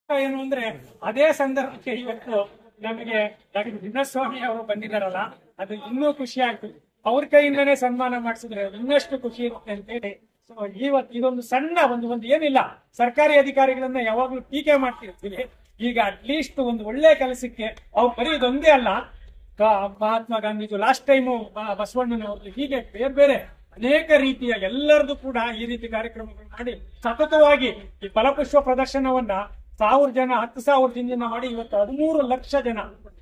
ಏನು ಅಂದ್ರೆ ಅದೇ ಸಂದರ್ಭಕ್ಕೆ ಇವತ್ತು ನಮಗೆ ಡಾಕ್ಟರ್ ಚಿನ್ನಸ್ವಾಮಿ ಅವರು ಬಂದಿದ್ದಾರಲ್ಲ, ಅದು ಇನ್ನೂ ಖುಷಿ ಆಗ್ತದೆ. ಅವ್ರ ಕೈಯಿಂದನೇ ಸನ್ಮಾನ ಮಾಡಿಸಿದ್ರೆ ಇನ್ನಷ್ಟು ಖುಷಿ ಇರುತ್ತೆ ಅಂತ ಹೇಳಿ. ಸೊ ಇವತ್ತು ಇದೊಂದು ಸಣ್ಣ ಒಂದು ಏನಿಲ್ಲ, ಸರ್ಕಾರಿ ಅಧಿಕಾರಿಗಳನ್ನ ಯಾವಾಗ್ಲೂ ಟೀಕೆ ಮಾಡ್ತಿರ್ತೀವಿ. ಈಗ ಅಟ್ಲೀಸ್ಟ್ ಒಂದು ಒಳ್ಳೆ ಕೆಲಸಕ್ಕೆ ಅವ್ರು ಬರೀ ಇದೊಂದೇ ಅಲ್ಲ, ಮಹಾತ್ಮ ಗಾಂಧೀಜಿ ಲಾಸ್ಟ್ ಟೈಮು ಬಸವಣ್ಣನವ್ರದ್ದು, ಹೀಗೆ ಬೇರೆ ಬೇರೆ ಅನೇಕ ರೀತಿಯ ಎಲ್ಲರದು ಕೂಡ ಈ ರೀತಿ ಕಾರ್ಯಕ್ರಮಗಳು ಮಾಡಿ ಸತತವಾಗಿ ಈ ಫಲಪುಷ್ಪ ಪ್ರದರ್ಶನವನ್ನ 1000 ಜನ 10,000 ದಿನದಿಂದ ಮಾಡಿ ಇವತ್ತು 13 ಲಕ್ಷ ಜನ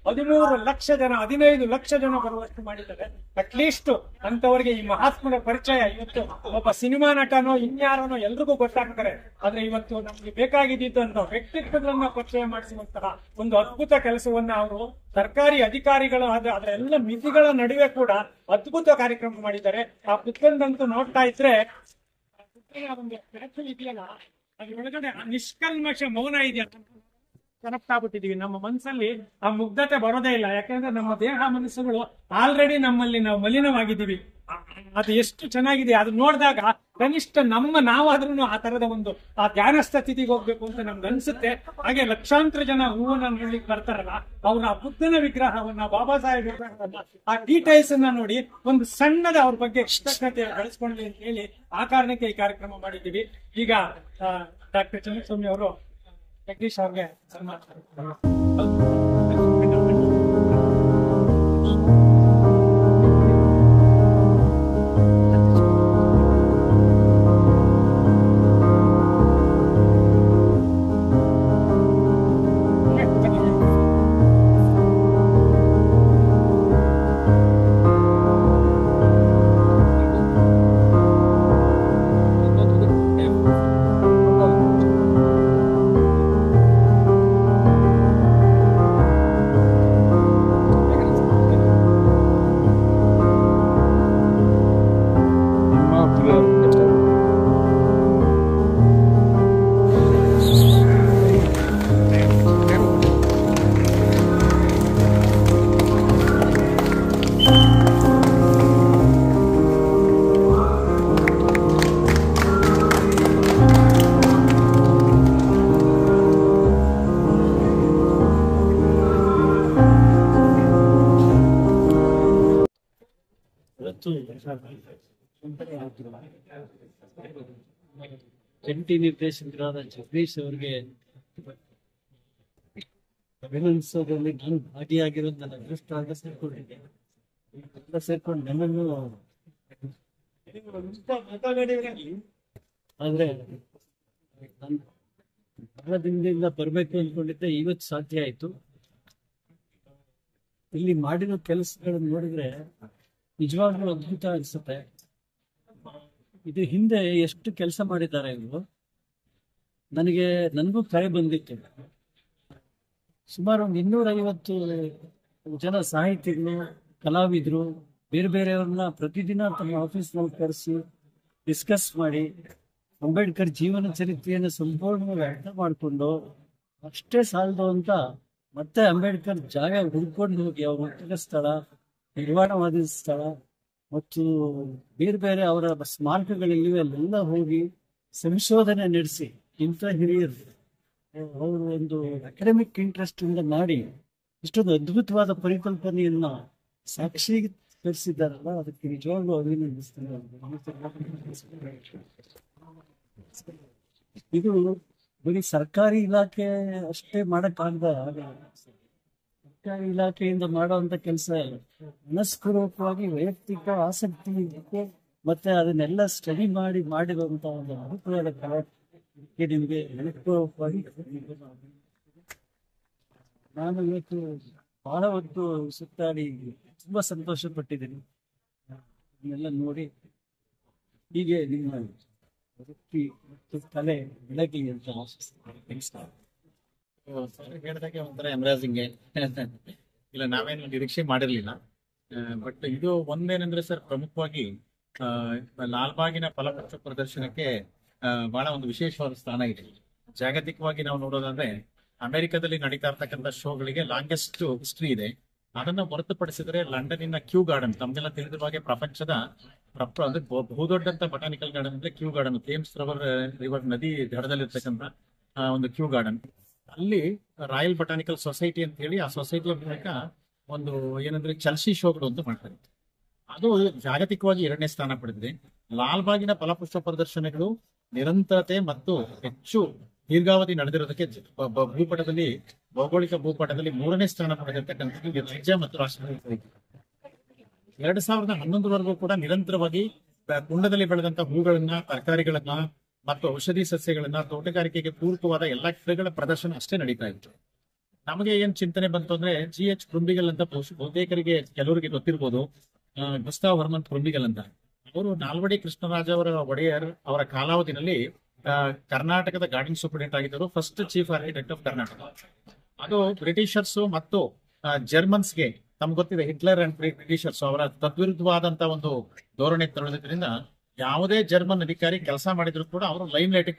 15 ಲಕ್ಷ ಜನ ಬರುವಷ್ಟು ಮಾಡಿದ್ದಾರೆ. ಅಟ್ಲೀಸ್ಟ್ ಅಂತವರಿಗೆ ಈ ಮಹಾತ್ಮನ ಪರಿಚಯ ಇವತ್ತು ಒಬ್ಬ ಸಿನಿಮಾ ನಟನೋ ಇನ್ಯಾರನೋ ಎಲ್ರಿಗೂ ಗೊತ್ತಾಗ್ತಾರೆ. ಆದ್ರೆ ಇವತ್ತು ನಮ್ಗೆ ಬೇಕಾಗಿದ್ದಂತ ವ್ಯಕ್ತಿತ್ವಗಳನ್ನ ಪರಿಚಯ ಮಾಡಿಸುವಂತಹ ಒಂದು ಅದ್ಭುತ ಕೆಲಸವನ್ನ ಅವರು ಸರ್ಕಾರಿ ಅಧಿಕಾರಿಗಳು ಅದರೆಲ್ಲ ಮಿತಿಗಳ ನಡುವೆ ಕೂಡ ಅದ್ಭುತ ಕಾರ್ಯಕ್ರಮ ಮಾಡಿದ್ದಾರೆ. ಆ ಪುಸ್ತಕದಂತೂ ನೋಡ್ತಾ ಇದ್ರೆ ಒಂದು ಇದೆಯಲ್ಲ, ಅದ್ರೊಳಗಡೆ ನಿಷ್ಕಲ್ಮಶ ಮೌನ ಇದೆಯಲ್ಲ, ಕನೆಕ್ಟ್ ಆಗ್ಬಿಟ್ಟಿದೀವಿ. ನಮ್ಮ ಮನಸ್ಸಲ್ಲಿ ಆ ಮುಗ್ಧತೆ ಬರೋದೇ ಇಲ್ಲ. ಯಾಕಂದ್ರೆ ನಮ್ಮ ದೇಹ ಮನಸ್ಸುಗಳು ಆಲ್ರೆಡಿ ನಮ್ಮಲ್ಲಿ ನಾವು ಮಲಿನವಾಗಿದ್ದೀವಿ. ಅದು ಎಷ್ಟು ಚೆನ್ನಾಗಿದೆ ಅದು ನೋಡಿದಾಗ ಕನಿಷ್ಠ ನಾವಾದ್ರೂ ಆ ತರದ ಆ ಧ್ಯಾನಸ್ಥ ಸ್ಥಿತಿಗೆ ಹೋಗ್ಬೇಕು ಅಂತ ನಮ್ಗೆ ಅನ್ಸುತ್ತೆ. ಹಾಗೆ ಲಕ್ಷಾಂತರ ಜನ ಹೂವನ್ನ ನೋಡ್ಲಿಕ್ಕೆ ಬರ್ತಾರಲ್ಲ, ಅವ್ರ ಆ ಬುದ್ಧನ ವಿಗ್ರಹವನ್ನ, ಬಾಬಾ ಸಾಹೇಬ್ ವಿಗ್ರಹವನ್ನ, ಆ ಡೀಟೇಲ್ಸ್ ಅನ್ನ ನೋಡಿ ಒಂದು ಸಣ್ಣದ ಅವ್ರ ಬಗ್ಗೆ ಕೃತಜ್ಞತೆ ಬೆಳೆಸ್ಕೊಳ್ಳಿ ಅಂತ ಹೇಳಿ ಆ ಕಾರಣಕ್ಕೆ ಈ ಕಾರ್ಯಕ್ರಮ ಮಾಡಿದ್ದೀವಿ. ಈಗ ಡಾಕ್ಟರ್ ಚಿನ್ನಸ್ವಾಮಿ ಅವರು ಜಗದೀಶ್ ಅವ್ರಿಗೆ ಸನ್ಮಾನ. ಜಂಟಿ ನಿರ್ದೇಶಕರಾದ ಜಗದೀಶ್ ಅವರಿಗೆ ಅಭಿನಂದಿಸೋದ್ರಲ್ಲಿ ನಾನು ಭಾಗಿಯಾಗಿರೋದು ನನ್ನ ಅದೃಷ್ಟ ಅಂತ ಸೇರ್ಕೊಂಡಿದ್ದೇನೆ. ಸೇರ್ಕೊಂಡು ನನ್ನನ್ನು ಆದ್ರೆ ನಾನು ಬಹಳ ದಿನದಿಂದ ಬರ್ಬೇಕು ಅಂದ್ಕೊಂಡಿದ್ದೆ, ಇವತ್ತು ಸಾಧ್ಯ ಆಯ್ತು. ಇಲ್ಲಿ ಮಾಡಿರೋ ಕೆಲಸಗಳನ್ನು ನೋಡಿದ್ರೆ ನಿಜವಾಗ್ಲೂ ಅದ್ಭುತ ಅನ್ಸುತ್ತೆ. ಇದು ಹಿಂದೆ ಎಷ್ಟು ಕೆಲಸ ಮಾಡಿದ್ದಾರೆ ಇವರು. ನನಗೂ ಕರೆ ಬಂದಿತ್ತು. ಸುಮಾರು ಒಂದು 250 ಜನ ಸಾಹಿತಿಗಳು, ಕಲಾವಿದರು, ಬೇರೆ ಬೇರೆಯವ್ರನ್ನ ಪ್ರತಿದಿನ ತಮ್ಮ ಆಫೀಸ್ನಲ್ಲಿ ಕರೆಸಿ ಡಿಸ್ಕಸ್ ಮಾಡಿ ಅಂಬೇಡ್ಕರ್ ಜೀವನ ಚರಿತ್ರೆಯನ್ನು ಸಂಪೂರ್ಣವಾಗಿ ಅರ್ಥ ಮಾಡಿಕೊಂಡು ಅಷ್ಟೇ ಸಾಲದು ಅಂತ ಮತ್ತೆ ಅಂಬೇಡ್ಕರ್ ಜಾಗ ಹುಡ್ಕೊಂಡು ಹೋಗಿ ಅವ್ರ ಹುಟ್ಟಿದ ಸ್ಥಳ, ನಿರ್ಮಾಣವಾದ ಸ್ಥಳ ಮತ್ತು ಬೇರೆ ಬೇರೆ ಅವರ ಸ್ಮಾರಕಗಳಿವೆ ಅಲ್ಲೆಲ್ಲ ಹೋಗಿ ಸಂಶೋಧನೆ ನಡೆಸಿ ಇಂಥ ಹಿರಿಯರು ಅವರು ಒಂದು ಅಕಾಡೆಮಿಕ್ ಇಂಟ್ರೆಸ್ಟ್ ಇಂದ ಮಾಡಿ ಇಷ್ಟೊಂದು ಅದ್ಭುತವಾದ ಪರಿಕಲ್ಪನೆಯನ್ನ ಸಾಕ್ಷೀಕರಿಸಿದ್ದಾರಲ್ಲ, ಅದಕ್ಕೆ ನಿಜವಾಗ್ಲೂ ಅಭಿನಂದಿಸ್ತೇನೆ. ಇದು ಬರೀ ಸರ್ಕಾರಿ ಇಲಾಖೆ ಅಷ್ಟೇ ಮಾಡಕ್ಕಾಗದ, ಸರ್ಕಾರಿ ಇಲಾಖೆಯಿಂದ ಮಾಡುವಂತ ಕೆಲಸ ಮನಸ್ಪೂರ್ವಕವಾಗಿ ವೈಯಕ್ತಿಕ ಆಸಕ್ತಿ ಮತ್ತೆ ಅದನ್ನೆಲ್ಲ ಸ್ಟಡಿ ಮಾಡಿರುವಂತ ಒಂದು ಅದ್ಭುತವಾದ ಕಲೆ ನಿಮಗೆ ಮನಸ್ಪೂರ್ವಕವಾಗಿ ನಾನು ಇವತ್ತು ಬಹಳ ಹೊತ್ತು ಸುತ್ತಾಡಿ ತುಂಬಾ ಸಂತೋಷ ಪಟ್ಟಿದ್ದೀನಿ. ಇದನ್ನೆಲ್ಲ ನೋಡಿ ಹೀಗೆ ನಿಮ್ಮ ವೃತ್ತಿ ಮತ್ತು ಕಲೆ ಬೆಳಗಲಿ ಅಂತ ಆಶಿಸ್ತೀನಿ. ಹೇಳಿದಾಗೆ ಒಂಥರ ಎಮರಾಜಿಂಗ್ ಇಲ್ಲ, ನಾವೇನು ನಿರೀಕ್ಷೆ ಮಾಡಿರ್ಲಿಲ್ಲ. ಬಟ್ ಇದು ಒಂದೇನಂದ್ರೆ ಸರ್, ಪ್ರಮುಖವಾಗಿ ಲಾಲ್ಬಾಗಿನ ಫಲಪುಷ್ಪ ಪ್ರದರ್ಶನಕ್ಕೆ ಬಹಳ ಒಂದು ವಿಶೇಷವಾದ ಸ್ಥಾನ ಇದೆ. ಜಾಗತಿಕವಾಗಿ ನಾವು ನೋಡೋದಾದ್ರೆ ಅಮೆರಿಕದಲ್ಲಿ ನಡೀತಾ ಇರ್ತಕ್ಕಂಥ ಶೋಗಳಿಗೆ ಲಾಂಗೆಸ್ಟ್ ಹಿಸ್ಟ್ರಿ ಇದೆ. ಅದನ್ನ ಹೊರತುಪಡಿಸಿದ್ರೆ ಲಂಡನ್ನಿನ ಕ್ಯೂ ಗಾರ್ಡನ್, ತಮ್ಗೆಲ್ಲ ತಿಳಿದಿರುವ ಹಾಗೆ ಪ್ರಪಂಚದ ಅಂದ್ರೆ ಬಹುದೊಡ್ಡಂತ ಬಟಾನಿಕಲ್ ಗಾರ್ಡನ್ ಅಂದ್ರೆ ಕ್ಯೂ ಗಾರ್ಡನ್, ಥೇಮ್ಸ್ ರಿವರ್ ನದಿ ದಡದಲ್ಲಿರ್ತಕ್ಕಂಥ ಒಂದು ಕ್ಯೂ ಗಾರ್ಡನ್. ಅಲ್ಲಿ ರಾಯಲ್ ಬಟಾನಿಕಲ್ ಸೊಸೈಟಿ ಅಂತ ಹೇಳಿ ಆ ಸೊಸೈಟಿಯ ಮೂಲಕ ಒಂದು ಏನಂದ್ರೆ ಚಲ್ಸಿ ಶೋಗಳು ಅಂತ ಮಾಡ್ತಾರೆ. ಅದು ಜಾಗತಿಕವಾಗಿ 2ನೇ ಸ್ಥಾನ ಪಡೆದಿದೆ. ಲಾಲ್ಬಾಗಿನ ಫಲಪುಷ್ಪ ಪ್ರದರ್ಶನಗಳು ನಿರಂತರತೆ ಮತ್ತು ಹೆಚ್ಚು ದೀರ್ಘಾವಧಿ ನಡೆದಿರೋದಕ್ಕೆ ಭೂಪಟದಲ್ಲಿ ಭೌಗೋಳಿಕ ಭೂಪಟದಲ್ಲಿ 3ನೇ ಸ್ಥಾನ ಪಡೆದಿರ್ತಕ್ಕಂಥದ್ದು ರಾಜ್ಯ ಮತ್ತು ರಾಷ್ಟ್ರದಲ್ಲಿ 2011ವರೆಗೂ ಕೂಡ ನಿರಂತರವಾಗಿ ಕುಂಡದಲ್ಲಿ ಬೆಳೆದಂತ ಹೂಗಳನ್ನ, ತರಕಾರಿಗಳನ್ನ ಮತ್ತು ಔಷಧಿ ಸಸ್ಯಗಳನ್ನ, ತೋಟಗಾರಿಕೆಗೆ ಪೂರಕವಾದ ಎಲ್ಲಾ ಗಿಡಗಳ ಪ್ರದರ್ಶನ ಅಷ್ಟೇ ನಡೀತಾ ಇತ್ತು. ನಮಗೆ ಏನ್ ಚಿಂತನೆ ಬಂತು ಅಂದ್ರೆ GH ಕ್ರುಂಬಿಗಲ್ ಅಂತ ಬಹುತೇಕರಿಗೆ ಕೆಲವರಿಗೆ ಗೊತ್ತಿರ್ಬೋದು. ಗುಸ್ತಾವ್ ಹರ್ಮನ್ ಕ್ರುಂಬಿಗಲ್ ಅಂತ ಅವರು ನಾಲ್ವಡಿ ಕೃಷ್ಣರಾಜ ಅವರ ಒಡೆಯರ್ ಅವರ ಕಾಲಾವಧಿನಲ್ಲಿ ಕರ್ನಾಟಕದ ಗಾರ್ಡನ್ ಸೂಪರಿಂಟೆಂಡೆಂಟ್ ಆಗಿದ್ದರು. First chief architect of Karnataka. ಅದು ಬ್ರಿಟಿಷರ್ಸ್ ಮತ್ತು ಜರ್ಮನ್ಸ್ಗೆ ತಮ್ಗೆ ಗೊತ್ತಿದೆ, ಹಿಟ್ಲರ್ ಅಂಡ್ ಬ್ರಿಟಿಷರ್ಸ್ ಅವರ ತದ್ವಿರುದ್ಧವಾದಂತ ಒಂದು ಧೋರಣೆ ತರೋದ್ರಿಂದ ಯಾವುದೇ ಜರ್ಮನ್ ಅಧಿಕಾರಿ ಕೆಲಸ ಮಾಡಿದ್ರು ಕೂಡ ಅವರು ಲೈಮ್ ಲೈಟ್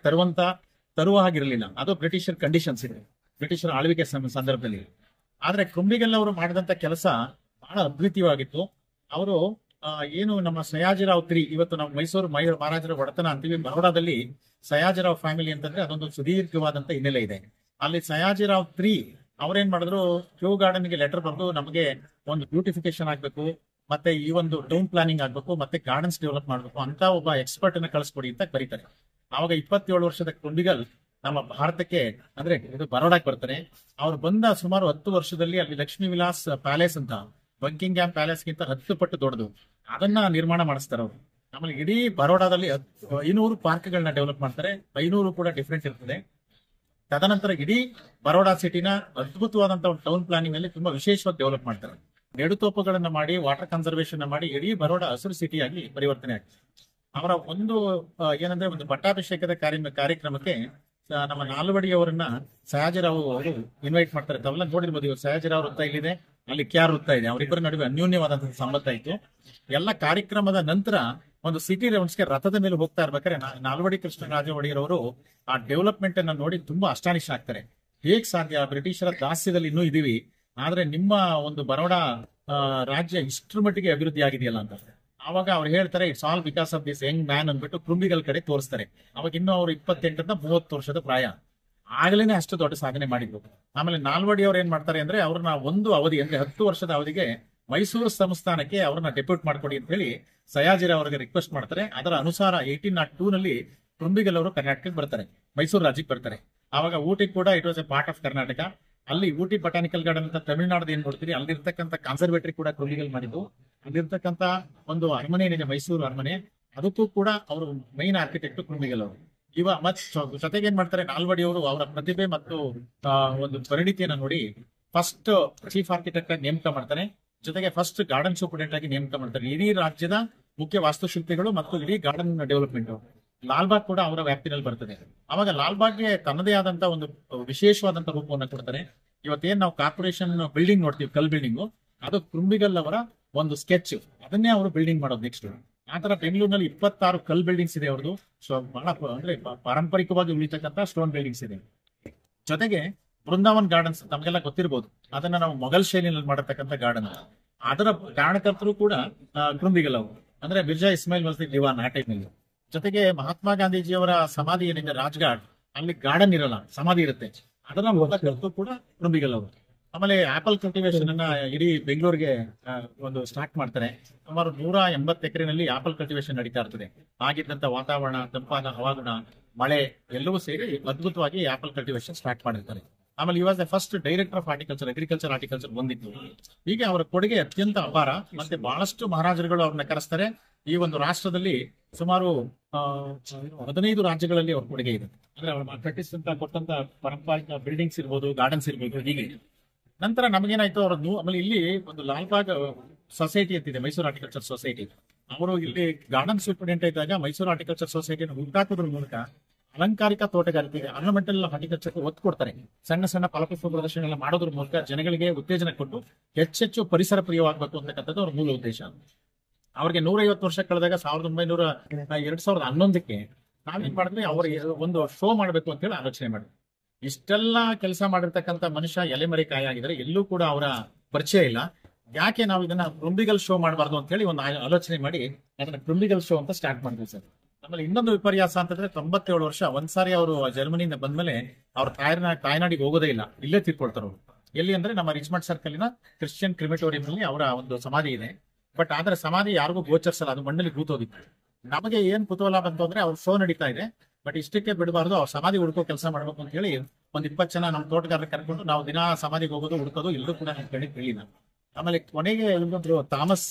ತರುವ ಹಾಗಿರಲಿಲ್ಲ. ಅದು ಬ್ರಿಟಿಷರ್ ಕಂಡೀಷನ್ಸ್ ಇದೆ, ಬ್ರಿಟಿಷರ ಆಳ್ವಿಕೆ ಸಂದರ್ಭದಲ್ಲಿ. ಆದ್ರೆ ಕ್ರುಂಬಿಗಲ್ ಅವರು ಮಾಡಿದಂತ ಕೆಲಸ ಬಹಳ ಅದ್ವಿತೀಯವಾಗಿತ್ತು. ಅವರು ಏನು ನಮ್ಮ ಸಯಾಜಿರಾವ್ III, ಇವತ್ತು ನಾವು ಮೈಸೂರು ಮಹಾರಾಜರ ಒಡೆತನ ಅಂತೀವಿ, ಬರೋಡಾದಲ್ಲಿ ಸಯಾಜಿರಾವ್ ಫ್ಯಾಮಿಲಿ ಅಂತಂದ್ರೆ ಅದೊಂದು ಸುದೀರ್ಘವಾದಂತ ಹಿನ್ನೆಲೆ ಇದೆ. ಅಲ್ಲಿ ಸಯಾಜಿರಾವ್ III ಅವ್ರೇನ್ ಮಾಡಿದ್ರು, ಕ್ಯೂ ಗಾರ್ಡನ್ಗೆ ಲೆಟರ್ ಬರೆದು ನಮಗೆ ಒಂದು ಬ್ಯೂಟಿಫಿಕೇಶನ್ ಆಗ್ಬೇಕು, ಮತ್ತೆ ಈ ಒಂದು ಟೌನ್ ಪ್ಲಾನಿಂಗ್ ಆಗ್ಬೇಕು, ಮತ್ತೆ ಗಾರ್ಡನ್ಸ್ ಡೆವಲಪ್ ಮಾಡ್ಬೇಕು ಅಂತ ಒಬ್ಬ ಎಕ್ಸ್ಪರ್ಟ್ ಅನ್ನ ಕಳಿಸ್ಕೊಡಿ ಅಂತ ಬರೀತಾರೆ. ಅವಾಗ 27 ವರ್ಷದ ಕ್ರುಂಬಿಗಲ್ ನಮ್ಮ ಭಾರತಕ್ಕೆ ಅಂದ್ರೆ ಇದು ಬರೋಡಾಕ್ ಬರ್ತಾರೆ. ಅವ್ರು ಬಂದ ಸುಮಾರು 10 ವರ್ಷದಲ್ಲಿ ಅಲ್ಲಿ ಲಕ್ಷ್ಮೀ ವಿಲಾಸ್ ಪ್ಯಾಲೇಸ್ ಅಂತ ಬಂಕಿಂಗ್ಹ್ಯಾಮ್ ಪ್ಯಾಲೇಸ್ ಗಿಂತ 10 ಪಟ್ಟು ದೊಡ್ಡದು ಅದನ್ನ ನಿರ್ಮಾಣ ಮಾಡಿಸ್ತಾರೆ ಅವರು. ಆಮೇಲೆ ಇಡೀ ಬರೋಡಾದಲ್ಲಿ 500 ಪಾರ್ಕ್ಗಳನ್ನ ಡೆವಲಪ್ ಮಾಡ್ತಾರೆ. 500 ಕೂಡ ಡಿಫ್ರೆಂಟ್ ಇರ್ತದೆ. ತದನಂತರ ಇಡೀ ಬರೋಡಾ ಸಿಟಿನ ಅದ್ಭುತವಾದಂತಹ ಒಂದು ಟೌನ್ ಪ್ಲಾನಿಂಗ್ ನಲ್ಲಿ ತುಂಬಾ ವಿಶೇಷವಾಗಿ ಡೆವಲಪ್ ಮಾಡ್ತಾರೆ. ನೆಡುತೋಪುಗಳನ್ನ ಮಾಡಿ, ವಾಟರ್ ಕನ್ಸರ್ವೇಷನ್ ಮಾಡಿ ಇಡೀ ಬರೋಡಾ ಹಸಿರು ಸಿಟಿಯಾಗಿ ಪರಿವರ್ತನೆ ಆಗ್ತದೆ. ಅವರ ಒಂದು ಏನಂದ್ರೆ ಒಂದು ಪಟ್ಟಾಭಿಷೇಕದ ಕಾರ್ಯಕ್ರಮಕ್ಕೆ ನಮ್ಮ ನಾಲ್ವಡಿಯವರನ್ನ ಸಯಾಜಿರಾವ್ ಅವರು ಇನ್ವೈಟ್ ಮಾಡ್ತಾರೆ. ತಾವೆಲ್ಲ ನೋಡಿರ್ಬೋದು, ಇವಾಗ ಸಯಾಜಿರಾವ್ ವೃತ್ತ ಇಲ್ಲಿದೆ, ಅಲ್ಲಿ KR ವೃತ್ತ ಇದೆ. ಅವರಿಬ್ಬರ ನಡುವೆ ಅನ್ಯೋನ್ಯವಾದಂತಹ ಸಂಬಂಧ ಇತ್ತು. ಎಲ್ಲ ಕಾರ್ಯಕ್ರಮದ ನಂತರ ಒಂದು ಸಿಟಿ ರೌಂಡ್ಸ್ಗೆ ರಥದ ಮೇಲೆ ಹೋಗ್ತಾ ಇರ್ಬೇಕಾದ್ರೆ ನಾಲ್ವಡಿ ಕೃಷ್ಣರಾಜ ಒಡೆಯರ್ ಅವರು ಆ ಡೆವಲಪ್ಮೆಂಟ್ ಅನ್ನ ನೋಡಿ ತುಂಬಾ ಅಸ್ಟಾನಿಶ್ ಆಗ್ತಾರೆ. ಹೇಗ್ ಸಾಧ್ಯ, ಬ್ರಿಟಿಷರ ದಾಸ್ಯದಲ್ಲಿ ಇನ್ನೂ ಇದೀವಿ, ಆದ್ರೆ ನಿಮ್ಮ ಒಂದು ಬರೋಡಾ ರಾಜ್ಯ ಇಷ್ಟರ ಮಟ್ಟಿಗೆ ಅಭಿವೃದ್ಧಿ ಆಗಿದೆಯಲ್ಲ ಅಂತ. ಆವಾಗ ಅವ್ರು ಹೇಳ್ತಾರೆ, it's all because of this young man ಅಂದ್ಬಿಟ್ಟು ಕ್ರುಂಬಿಗಲ್ ಕಡೆ ತೋರಿಸ್ತಾರೆ. ಅವಾಗ ಇನ್ನೂ ಅವ್ರು 28 30 ವರ್ಷದ ಪ್ರಾಯ, ಆಗ್ಲೇನೆ ಅಷ್ಟು ದೊಡ್ಡ ಸಾಧನೆ ಮಾಡಿದ್ರು. ಆಮೇಲೆ ನಾಲ್ವಡಿ ಅವ್ರು ಏನ್ ಮಾಡ್ತಾರೆ ಅಂದ್ರೆ ಅವ್ರನ್ನ ಒಂದು ಅವಧಿ ಅಂದ್ರೆ 10 ವರ್ಷದ ಅವಧಿಗೆ ಮೈಸೂರು ಸಂಸ್ಥಾನಕ್ಕೆ ಅವ್ರನ್ನ ಡೆಪ್ಯೂಟ್ ಮಾಡ್ಕೊಡಿ ಅಂತ ಹೇಳಿ ಸಯಾಜಿರಾವ್ ಅವರಿಗೆ ರಿಕ್ವೆಸ್ಟ್ ಮಾಡ್ತಾರೆ. ಅದರ ಅನುಸಾರ 1802 ನಲ್ಲಿ ಕ್ರುಂಬಿಗಲ್ ಅವರು ಕರ್ನಾಟಕಕ್ಕೆ ಬರ್ತಾರೆ, ಮೈಸೂರು ರಾಜ್ಯಕ್ಕೆ ಬರ್ತಾರೆ. ಆವಾಗ ಊಟಿ ಕೂಡ it was a part of Karnataka. ಅಲ್ಲಿ ಊಟಿ ಬಟಾನಿಕಲ್ ಗಾರ್ಡನ್ ಅಂತ ತಮಿಳುನಾಡು ಏನ್ ನೋಡ್ತೀರಿ, ಅಲ್ಲಿರ್ತಕ್ಕಂಥ ಕಾನ್ಸರ್ವೇಟರಿ ಕೂಡ ಕ್ರುಂಬಿಗಲ್ ಮಾಡಿದ್ದು. ಅಲ್ಲಿರ್ತಕ್ಕಂಥ ಒಂದು ಅರಮನೆ ಏನಿದೆ, ಮೈಸೂರು ಅರಮನೆ, ಅದಕ್ಕೂ ಕೂಡ ಅವರು ಮೈನ್ ಆರ್ಕಿಟೆಕ್ಟ್ ಕ್ರುಂಬಿಗಲ್ ಅವರು. ಜೊತೆಗೆ ಏನ್ ಮಾಡ್ತಾರೆ, ನಾಲ್ವಡಿ ಅವರು ಅವರ ಪ್ರತಿಭೆ ಮತ್ತು ಒಂದು ಪರಿಣಿತಿಯನ್ನ ನೋಡಿ ಫಸ್ಟ್ ಚೀಫ್ ಆರ್ಕಿಟೆಕ್ಟ್ ಆಗಿ ನೇಮಕ ಮಾಡ್ತಾರೆ. ಜೊತೆಗೆ ಫಸ್ಟ್ ಗಾರ್ಡನ್ ಸೂಪರಿಂಟೆಂಡೆಂಟ್ ಆಗಿ ನೇಮಕ ಮಾಡ್ತಾರೆ. ಇಡೀ ರಾಜ್ಯದ ಮುಖ್ಯ ವಾಸ್ತುಶಿಲ್ಪಿಗಳು ಮತ್ತು ಇಡೀ ಗಾರ್ಡನ್ ಡೆವಲಪ್ಮೆಂಟ್ ಲಾಲ್ಬಾಗ್ ಕೂಡ ಅವರ ವ್ಯಾಪ್ತಿನಲ್ಲಿ ಬರ್ತದೆ. ಅವಾಗ ಲಾಲ್ಬಾಗ್ಗೆ ತನ್ನದೇ ಆದಂತ ಒಂದು ವಿಶೇಷವಾದಂತ ರೂಪವನ್ನು ಕೊಡ್ತಾರೆ. ಇವತ್ತೇನ್ ನಾವು ಕಾರ್ಪೊರೇಷನ್ ಬಿಲ್ಡಿಂಗ್ ನೋಡ್ತೀವಿ, ಕಲ್ ಬಿಲ್ಡಿಂಗ್, ಅದು ಕ್ರುಂಬಿಗಲ್ ಅವರ ಒಂದು ಸ್ಕೆಚ್, ಅದನ್ನೇ ಅವರು ಬಿಲ್ಡಿಂಗ್ ಮಾಡೋದು ನೆಕ್ಸ್ಟ್. ಆತರ ಬೆಂಗಳೂರಿನಲ್ಲಿ 26 ಕಲ್ ಬಿಲ್ಡಿಂಗ್ಸ್ ಇದೆ ಅವ್ರದ್ದು. ಸೊ ಬಹಳ ಅಂದ್ರೆ ಪಾರಂಪರಿಕವಾಗಿ ಉಳಿತಕ್ಕಂತ ಸ್ಟೋನ್ ಬಿಲ್ಡಿಂಗ್ಸ್ ಇದೆ. ಜೊತೆಗೆ ಬೃಂದಾವನ್ ಗಾರ್ಡನ್ಸ್ ತಮಗೆಲ್ಲ ಗೊತ್ತಿರಬಹುದು, ಅದನ್ನ ನಾವು ಮೊಘಲ್ ಶೈಲಿನಲ್ಲಿ ಮಾಡಿರ್ತಕ್ಕಂಥ ಗಾರ್ಡನ್. ಅದರ ಕಾರಣಕರ್ತರು ಕೂಡ ಕ್ರುಂಬಿಗಲ್ ಅವರು, ಅಂದ್ರೆ ಮಿರ್ಜಾ ಇಸ್ಮಾಯಿಲ್ ಮಸ್ಜಿದ್ ದಿವಾನ್ ಆ ಟೈಮ್ ನಲ್ಲಿ. ಜೊತೆಗೆ ಮಹಾತ್ಮ ಗಾಂಧೀಜಿಯವರ ಸಮಾಧಿ ಏನಿದೆ ರಾಜ್ಘಾಟ್, ಅಲ್ಲಿ ಗಾರ್ಡನ್ ಇರಲ್ಲ, ಸಮಾಧಿ ಇರುತ್ತೆ, ಅದನ್ನ ಮೊದಲು ಕೂಡ ಕ್ರುಂಬಿಗಲ್ ಅವರು. ಆಮೇಲೆ ಆಪಲ್ ಕಲ್ಟಿವೇಶನ್ ಅನ್ನ ಇಡೀ ಬೆಂಗಳೂರಿಗೆ ಒಂದು ಸ್ಟಾರ್ಟ್ ಮಾಡ್ತಾರೆ. ಸುಮಾರು 180 ಎಕರೆನಲ್ಲಿ ಆಪಲ್ ಕಲ್ಟಿವೇಶನ್ ನಡೀತಾ ಇರ್ತದೆ. ಆಗಿದ್ದಂತ ವಾತಾವರಣ, ತಂಪಾದ ಹವಾಗುಣ, ಮಳೆ ಎಲ್ಲವೂ ಸೇರಿ ಅದ್ಭುತವಾಗಿ ಆಪಲ್ ಕಲ್ಟಿವೇಶನ್ ಸ್ಟಾರ್ಟ್ ಮಾಡಿರ್ತಾರೆ. ಆಮೇಲೆ he was the first director of horticulture ಬಂದಿತ್ತು. ಹೀಗೆ ಅವರ ಕೊಡುಗೆ ಅತ್ಯಂತ ಅಪಾರ. ಮತ್ತೆ ಬಹಳಷ್ಟು ಮಹಾರಾಜರುಗಳು ಅವ್ರನ್ನ ಕರೆಸ್ತಾರೆ. ಈ ಒಂದು ರಾಷ್ಟ್ರದಲ್ಲಿ ಸುಮಾರು 15 ರಾಜ್ಯಗಳಲ್ಲಿ ಅವ್ರ ಕೊಡುಗೆ ಇದೆ. ಅಂದ್ರೆ ಅವ್ರ ಕಟ್ಟಿಸಿದಂತ ಕೊಟ್ಟಂತ ಪಾರಂಪರಿಕ ಬಿಲ್ಡಿಂಗ್ಸ್ ಇರ್ಬೋದು, ಗಾರ್ಡನ್ಸ್ ಇರ್ಬೋದು, ಹೀಗೆ. ನಂತರ ನಮಗೇನಾಯ್ತು, ಅವ್ರದ್ದು ಆಮೇಲೆ ಇಲ್ಲಿ ಒಂದು ಲಾಲ್ಬಾಗ್ ಸೊಸೈಟಿ ಅಂತಿದೆ, ಮೈಸೂರು ಹಾರ್ಟಿಕಲ್ಚರ್ ಸೊಸೈಟಿ. ಅವರು ಇಲ್ಲಿ ಗಾರ್ಡನ್ ಸೂಪರಿಂಟೆಂಡೆಂಟ್ ಇದ್ದಾಗ ಮೈಸೂರು ಹಾರ್ಟಿಕಲ್ಚರ್ ಸೊಸೈಟಿಯನ್ನು ಹುಟ್ಟಾಕೋದ್ರ ಮೂಲಕ ಅಲಂಕಾರಿಕ ತೋಟಗಾರಿಕೆಗೆ, ಆರ್ನಮೆಂಟಲ್ ಹಾರ್ಟಿಕಲ್ಚರ್ಗೆ ಒತ್ತು ಕೊಡ್ತಾರೆ. ಸಣ್ಣ ಸಣ್ಣ ಫಲಪುಷ್ಪ ಪ್ರದರ್ಶನ ಎಲ್ಲ ಮಾಡೋದ್ರ ಮೂಲಕ ಜನಗಳಿಗೆ ಉತ್ತೇಜನ ಕೊಟ್ಟು ಹೆಚ್ಚೆಚ್ಚು ಪರಿಸರ ಪ್ರಿಯವಾಗಬೇಕು ಅಂತಕ್ಕಂಥದ್ದು ಅವ್ರ ಮೂಲ ಉದ್ದೇಶ. ಅವ್ರಿಗೆ 150 ವರ್ಷ ಕಳೆದಾಗ 2011ಕ್ಕೆ ನಾವೇನ್ ಮಾಡಿದ್ವಿ, ಅವ್ರಿಗೆ ಒಂದು ಶೋ ಮಾಡಬೇಕು ಅಂತ ಹೇಳಿ ಆಲೋಚನೆ ಮಾಡಿದ್ವಿ. ಇಷ್ಟೆಲ್ಲ ಕೆಲಸ ಮಾಡಿರ್ತಕ್ಕಂಥ ಮನುಷ್ಯ ಎಲೆಮರೆ ಕಾಯಿ ಆಗಿದ್ರೆ ಎಲ್ಲೂ ಕೂಡ ಅವರ ಪರಿಚಯ ಇಲ್ಲ. ಯಾಕೆ ನಾವು ಇದನ್ನ ಕ್ರುಂಬಿಗಲ್ ಶೋ ಮಾಡಬಾರ್ದು ಅಂತ ಹೇಳಿ ಒಂದು ಆಲೋಚನೆ ಮಾಡಿ ಅದನ್ನ ಕ್ರುಂಬಿಗಲ್ ಶೋ ಅಂತ ಸ್ಟಾರ್ಟ್ ಮಾಡಿದ್ವಿ ಸರ್. ಆಮೇಲೆ ಇನ್ನೊಂದು ವಿಪರ್ಯಾಸ ಅಂತಂದ್ರೆ 97 ವರ್ಷ ಒಂದ್ಸಾರಿ ಅವರು ಜರ್ಮನಿಯಿಂದ ಬಂದ್ಮೇಲೆ ಅವ್ರ ತಾಯ್ನಾಡಿಗೆ ಹೋಗೋದೇ ಇಲ್ಲ, ಇಲ್ಲೇ ತೀರ್ಕೊಳ್ತಾರೆ ಅವರು. ಎಲ್ಲಿ ಅಂದ್ರೆ ನಮ್ಮ ರಿಚ್ಮಂಡ್ ಸರ್ಕಲ್ನ ಕ್ರಿಶ್ಚಿಯನ್ ಕ್ರಿಮೆಟೋರಿಯಂ ನಲ್ಲಿ ಅವರ ಒಂದು ಸಮಾಧಿ ಇದೆ. ಬಟ್ ಆದ್ರೆ ಸಮಾಧಿ ಯಾರಿಗೂ ಗೋಚರಿಸಲ್ಲ, ಅದು ಮಣ್ಣಲ್ಲಿ ಕೂತೋಗಿತ್ತು. ನಮಗೆ ಏನ್ ಕುತೂಹಲ ಬಂತು ಅಂದ್ರೆ ಅವ್ರ ಶೋ ನಡೀತಾ ಇದೆ, ಬಟ್ ಇಷ್ಟಕ್ಕೆ ಬಿಡಬಾರ್ದು, ಅವ್ರ ಸಮಾಧಿ ಹುಡ್ಕೋ ಕೆಲಸ ಮಾಡ್ಬೇಕು ಅಂತ ಹೇಳಿ ಒಂದ್ 20 ಜನ ನಮ್ಮ ತೋಟಗಾರರು ಕರ್ಕೊಂಡು ನಾವು ದಿನ ಸಮಾಧಿಗೆ ಹೋಗೋದು ಹುಡ್ಕೋದು ಎಲ್ಲರೂ ಕೂಡ ನಮ್ ಕಡೆ ಹೇಳಿಲ್ಲ. ಆಮೇಲೆ ಕೊನೆಗೆ ಇನ್ನೊಂದ್ರು ಥಾಮಸ್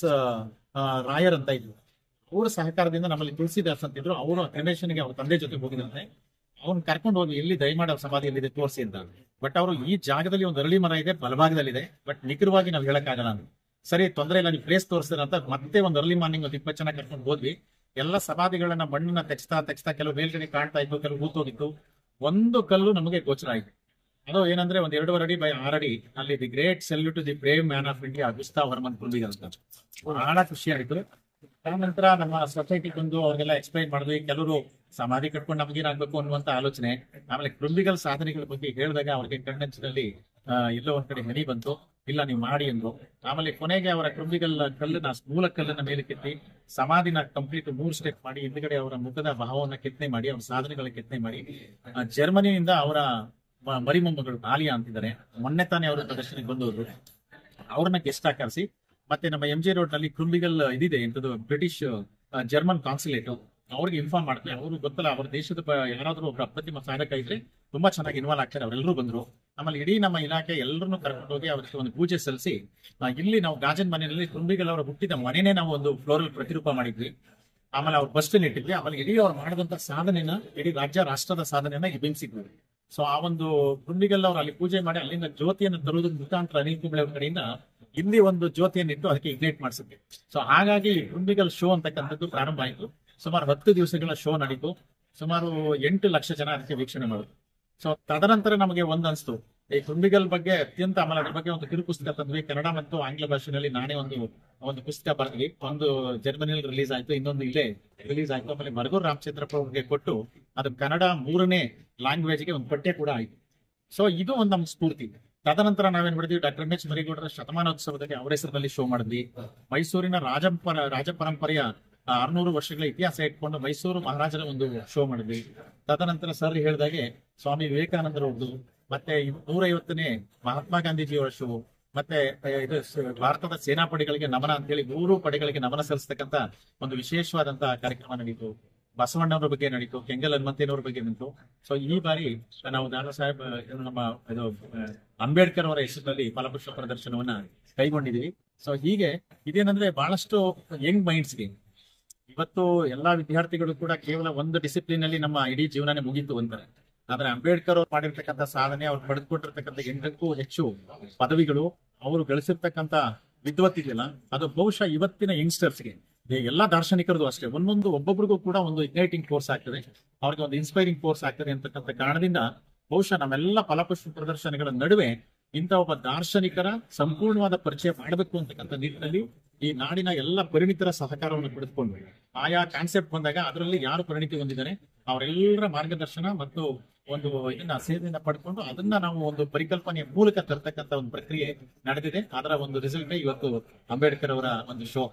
ರಾಯರ್ ಅಂತ ಇದ್ರು, ಅವ್ರ ಸಹಕಾರದಿಂದ ನಮ್ಮಲ್ಲಿ ತುಳಸಿದಾಸ್ ಅಂತಿದ್ರು, ಅವರು ಕ್ರಿಮೇಷನ್ಗೆ ಅವ್ರ ತಂದೆ ಜೊತೆ ಹೋಗಿದಂತೆ. ಅವ್ನ ಕರ್ಕೊಂಡು ಹೋಗಿ ಎಲ್ಲಿ ದಯಮಾಡಿ ಅವ್ರ ಸಮಾಧಿ ಎಲ್ಲಿದೆ ತೋರಿಸಿ ಅಂತ. ಬಟ್ ಅವರು ಈ ಜಾಗದಲ್ಲಿ ಒಂದು ಅರಳಿ ಮರ ಇದೆ, ಬಲಭಾಗದಲ್ಲಿದೆ, ಬಟ್ ನಿಖರವಾಗಿ ನಾವು ಹೇಳಕ್ಕಾಗಲ್ಲ ಅಂತ. ಸರಿ ತೊಂದರೆ ಇಲ್ಲ, ನೀವು ಪ್ಲೇಸ್ ತೋರಿಸ್ತೀರ ಅಂತ ಮತ್ತೆ ಒಂದು ಅರ್ಲಿ ಮಾರ್ನಿಂಗ್ ಒಂದು 20 ಜನ ಕರ್ಕೊಂಡು ಹೋದ್ವಿ. ಎಲ್ಲ ಸಮಾಧಿಗಳನ್ನ ಮಣ್ಣನ್ನ ತೆಚ್ತಾ ಕೆಲವು ಮೇಲ್ಗಡೆ ಕಾಣ್ತಾ ಇತ್ತು, ಕೆಲವು ಹೂತೋಗಿತ್ತು. ಒಂದು ಕಲ್ಲು ನಮಗೆ ಗೋಚರ ಆಯ್ತು. ಅದು ಏನಂದ್ರೆ ಒಂದ್ 2.5 ಅಡಿ ಬೈ 6 ಅಡಿ, ಅಲ್ಲಿ the great salute to the brave man of India Gustav Hermann Krumbiegel ಅಂತ. ಬಹಳ ಖುಷಿ ಆಯ್ತು. ಆನಂತರ ನಮ್ಮ ಸೊಸೈಟಿ ಬಂದು ಅವ್ರಿಗೆಲ್ಲ ಎಕ್ಸ್ಪ್ಲೈನ್ ಮಾಡಿದ್ವಿ. ಕೆಲವರು ಸಮಾಧಿ ಕಟ್ಕೊಂಡು ನಮಗೇನಾಗ್ಬೇಕು ಅನ್ನುವಂತ ಆಲೋಚನೆ. ಆಮೇಲೆ ಕೃಂಬಿಗಲ್ ಸಾಧನೆಗಳ ಬಗ್ಗೆ ಹೇಳಿದಾಗ ಅವ್ರಿಗೆ ಕಣ್ಣಂಚಿನಲ್ಲಿ ಎಲ್ಲೋ ಒಂದ್ ಕಡೆ ಹನಿ ಬಂತು, ಇಲ್ಲ ನೀವು ಮಾಡಿ ಅಂದ್ರು. ಆಮೇಲೆ ಕೊನೆಗೆ ಅವರ ಕೃಂಬಿಗಲ್ ಕಲ್ಲನ್ನ, ಮೂಲ ಕಲ್ಲನ್ನ ಮೇಲೆ ಕೆತ್ತಿ ಸಮಾಧಿನ ಕಂಪ್ಲೀಟ್ 3 ಸ್ಟೆಪ್ ಮಾಡಿ, ಹಿಂದ್ಗಡೆ ಅವರ ಮುಖದ ಭಾವವನ್ನ ಕೆತ್ತನೆ ಮಾಡಿ, ಅವ್ರ ಸಾಧನೆಗಳ ಕೆತ್ತನೆ ಮಾಡಿ, ಜರ್ಮನಿಯಿಂದ ಅವರ ಮರಿಮೊಮ್ಮಗಳು ಆಲಿಯಾ ಅಂತಿದ್ದಾರೆ, ಮೊನ್ನೆ ತಾನೇ ಅವರ ಪ್ರದರ್ಶನಕ್ಕೆ ಬಂದವರು, ಅವ್ರನ್ನ ಗೆಸ್ಟ್ ಆಕರಿಸಿ, ಮತ್ತೆ ನಮ್ಮ MG ರೋಡ್ ನಲ್ಲಿ ಕೃಂಬಿಗಲ್ ಇದಿದೆ ಎಂತದ್ದು ಬ್ರಿಟಿಷ್ ಜರ್ಮನ್ ಕಾನ್ಸುಲೇಟ್, ಅವ್ರಿಗೆ ಇನ್ಫಾರ್ಮ್ ಮಾಡ್ತಾರೆ. ಅವರು ಗೊತ್ತಲ್ಲ, ಅವ್ರ ದೇಶದ ಯಾರಾದ್ರೂ ಒಬ್ರು ಅಪ್ರತಿಮ ಸಾಧಕ ಇದ್ರೆ ತುಂಬಾ ಚೆನ್ನಾಗಿ ಇನ್ವಾಲ್ವ್ ಆಗ್ತಾರೆ. ಅವರೆಲ್ಲರೂ ಬಂದ್ರು. ಆಮೇಲೆ ಇಡೀ ನಮ್ಮ ಇಲಾಖೆ ಎಲ್ಲರನ್ನೂ ಕರ್ಕೊಂಡು ಹೋಗಿ ಅವರಿಗೆ ಒಂದು ಪೂಜೆ ಸಲ್ಲಿಸಿ, ಇಲ್ಲಿ ನಾವು ಗಾಜನ್ ಮನೆಯಲ್ಲಿ ಕೃಂಬಿಗಲ್ ಅವರ ಹುಟ್ಟಿದ ಮನೆನೇ ನಾವು ಒಂದು ಫ್ಲೋರಲ್ ಪ್ರತಿರೂಪ ಮಾಡಿದ್ವಿ. ಆಮೇಲೆ ಅವ್ರ ಬಸ್ ಇಟ್ಟಿದ್ವಿ. ಆಮೇಲೆ ಇಡೀ ಅವ್ರು ಮಾಡಿದಂತ ಸಾಧನೆನ, ಇಡೀ ರಾಜ್ಯ ರಾಷ್ಟ್ರದ ಸಾಧನೆಯನ್ನ ಬಿಂಬಿಸಿದ್ವಿ. ಸೊ ಆ ಒಂದು ಕೃಂಬಿಗಲ್ ಅವರು ಅಲ್ಲಿ ಪೂಜೆ ಮಾಡಿ ಅಲ್ಲಿಂದ ಜ್ಯೋತಿಯನ್ನು ತರುವುದರ ಮುಖಾಂತರ ಅನಿಲ್ ಕುಂಬ್ಳೆ ಅವ್ರ ಕಡೆಯಿಂದ ಇಲ್ಲಿ ಒಂದು ಜ್ಯೋತಿಯನ್ನು ಇಟ್ಟು ಅದಕ್ಕೆ ಇಗ್ನೈಟ್ ಮಾಡಿಸಿದ್ವಿ. ಸೊ ಹಾಗಾಗಿ ಕೃಂಬಿಗಲ್ ಶೋ ಅಂತಕ್ಕಂಥದ್ದು ಪ್ರಾರಂಭ ಆಯಿತು. ಸುಮಾರು 10 ದಿವಸಗಳ ಶೋ ನಡೀತು. ಸುಮಾರು 8 ಲಕ್ಷ ಜನ ಅದಕ್ಕೆ ವೀಕ್ಷಣೆ ಮಾಡಿದ್ರು. ಸೊ ತದನಂತರ ನಮಗೆ ಒಂದು ಅನಿಸ್ತು, ಈ ಕೃಂಬಿಗಲ್ ಬಗ್ಗೆ ಅತ್ಯಂತ, ಆಮೇಲೆ ಅದ್ರ ಬಗ್ಗೆ ಒಂದು ಕಿರು ಪುಸ್ತಕ ತಂದ್ವಿ. ಕನ್ನಡ ಮತ್ತು ಆಂಗ್ಲ ಭಾಷೆಯಲ್ಲಿ ನಾನೇ ಒಂದು ಪುಸ್ತಕ ಬರ್ದ್ವಿ. ಒಂದು ಜರ್ಮನಿಯಲ್ಲಿ ರಿಲೀಸ್ ಆಯ್ತು, ಇನ್ನೊಂದು ಇಲ್ಲೇ ರಿಲೀಸ್ ಆಯ್ತು. ಆಮೇಲೆ ಮರಗೂರು ರಾಮಚಂದ್ರಪ್ಪ ಅವ್ರಿಗೆ ಕೊಟ್ಟು ಅದು ಕನ್ನಡ 3ನೇ ಲ್ಯಾಂಗ್ವೇಜ್ಗೆ ಒಂದು ಪಠ್ಯ ಕೂಡ ಆಯ್ತು. ಸೊ ಇದು ಒಂದು ನಮ್ಮ ಸ್ಫೂರ್ತಿ. ತದನಂತರ ನಾವೇನ್ ಮಾಡಿದ್ವಿ, ಡಾಕ್ಟರ್ ಎಂ ಎಚ್ ಮರಿಗೌಡರ ಶತಮಾನೋತ್ಸವದಲ್ಲಿ ಅವರ ಹೆಸರಿನಲ್ಲಿ ಶೋ ಮಾಡಿದ್ವಿ. ಮೈಸೂರಿನ ರಾಜ ಪರಂಪರೆಯ 600 ವರ್ಷಗಳ ಇತಿಹಾಸ ಇಟ್ಕೊಂಡು ಮೈಸೂರು ಮಹಾರಾಜರ ಒಂದು ಶೋ ಮಾಡಿದ್ವಿ. ತದನಂತರ ಸರ್ ಹೇಳಿದಾಗೆ ಸ್ವಾಮಿ ವಿವೇಕಾನಂದರವ್ರದ್ದು, ಮತ್ತೆ 150ನೇ ಮಹಾತ್ಮ ಗಾಂಧೀಜಿಯವರ ಶೋ, ಮತ್ತೆ ಇದು ಭಾರತದ ಸೇನಾಪಡೆಗಳಿಗೆ ನಮನ ಅಂತೇಳಿ 3 ಪಡೆಗಳಿಗೆ ನಮನ ಸಲ್ಲಿಸ್ತಕ್ಕಂತ ಒಂದು ವಿಶೇಷವಾದಂತಹ ಕಾರ್ಯಕ್ರಮ ನಡೀತು. ಬಸವಣ್ಣವ್ರ ಬಗ್ಗೆ ನಡೀತು, ಕೆಂಗಲ್ ಹನುಮಂತೇನವ್ರ ಬಗ್ಗೆ ನಿಂತು. ಸೊ ಈ ಬಾರಿ ನಾವು ದಾದಾ ಸಾಹೇಬ್ ನಮ್ಮ ಇದು ಅಂಬೇಡ್ಕರ್ ಅವರ ಹೆಸರಿನಲ್ಲಿ ಫಲಪುಷ್ಪ ಪ್ರದರ್ಶನವನ್ನ ಕೈಗೊಂಡಿದೀವಿ. ಸೊ ಹೀಗೆ ಇದೇನಂದ್ರೆ ಬಹಳಷ್ಟು ಯಂಗ್ ಮೈಂಡ್ಸ್ಗೆ ಇವತ್ತು ಎಲ್ಲಾ ವಿದ್ಯಾರ್ಥಿಗಳು ಕೂಡ ಕೇವಲ ಒಂದು ಡಿಸಿಪ್ಲಿನ್ ಅಲ್ಲಿ ನಮ್ಮ ಇಡೀ ಜೀವನನೇ ಮುಗೀತು ಅಂತಾರೆ. ಆದ್ರೆ ಅಂಬೇಡ್ಕರ್ ಅವ್ರು ಮಾಡಿರ್ತಕ್ಕಂಥ ಸಾಧನೆ, ಅವ್ರು ಪಡೆದುಕೊಟ್ಟಿರ್ತಕ್ಕಂಥ 8ಕ್ಕೂ ಹೆಚ್ಚು ಪದವಿಗಳು, ಅವರು ಗಳಿಸಿರ್ತಕ್ಕಂಥ ವಿದ್ವತ್ತಿದೆಯಲ್ಲ, ಅದು ಬಹುಶಃ ಇವತ್ತಿನ ಯಂಗ್ಸ್ಟರ್ಸ್ಗೆ, ಎಲ್ಲಾ ದಾರ್ಶನಿಕರದು ಅಷ್ಟೇ, ಒಬ್ಬೊಬ್ರಿಗೂ ಕೂಡ ಒಂದು ಇಗ್ನೈಟಿಂಗ್ ಫೋರ್ಸ್ ಆಗ್ತದೆ, ಅವ್ರಿಗೆ ಒಂದು ಇನ್ಸ್ಪೈರಿಂಗ್ ಫೋರ್ಸ್ ಆಗ್ತದೆ ಅಂತಕ್ಕಂಥ ಕಾರಣದಿಂದ ಬಹುಶಃ ನಮ್ಮೆಲ್ಲ ಫಲಪುಷ್ಪ ಪ್ರದರ್ಶನಗಳ ನಡುವೆ ಇಂಥ ಒಬ್ಬ ದಾರ್ಶನಿಕರ ಸಂಪೂರ್ಣವಾದ ಪರಿಚಯ ಮಾಡಬೇಕು ಅಂತಕ್ಕಂಥ ನಿಟ್ಟಿನಲ್ಲಿ ಈ ನಾಡಿನ ಎಲ್ಲ ಪರಿಣಿತರ ಸಹಕಾರವನ್ನು ಪಡೆದುಕೊಂಡು ಆಯಾ ಕಾನ್ಸೆಪ್ಟ್ ಬಂದಾಗ ಅದರಲ್ಲಿ ಯಾರು ಪರಿಣಿತಿ ಹೊಂದಿದ್ದಾರೆ ಅವರೆಲ್ಲರ ಮಾರ್ಗದರ್ಶನ ಮತ್ತು ಒಂದು ಇದನ್ನ ಸೇವೆಯನ್ನ ಪಡ್ಕೊಂಡು ಅದನ್ನ ನಾವು ಒಂದು ಪರಿಕಲ್ಪನೆಯ ಮೂಲಕ ತರ್ತಕ್ಕಂಥ ಒಂದು ಪ್ರಕ್ರಿಯೆ ನಡೆದಿದೆ. ಅದರ ಒಂದು ರಿಸಲ್ಟ್ ಇವತ್ತು ಅಂಬೇಡ್ಕರ್ ಅವರ ಒಂದು ಶೋ.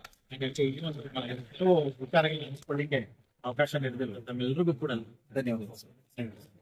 ವಿಚಾರಗಳಿಗೆ ಹಂಚಿಕೊಳ್ಳಿಕ್ಕೆ ಅವಕಾಶ ನೀಡಿದ್ರು ತಮ್ಮೆಲ್ಲರಿಗೂ ಕೂಡ ಧನ್ಯವಾದಗಳು.